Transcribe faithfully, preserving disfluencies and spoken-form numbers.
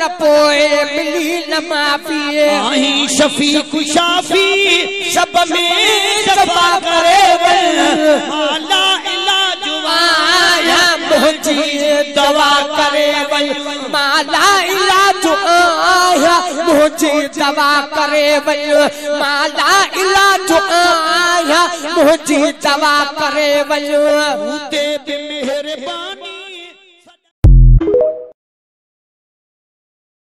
पर पोए मिली न माफ़ी आही शफीक शाफी सब में शफा करे वल माला इलाज आया मुझे दवा करे वल माला इलाज आया मुझे दवा करे वल माला इलाज आया मुझे दवा करे वल ते मेहरबान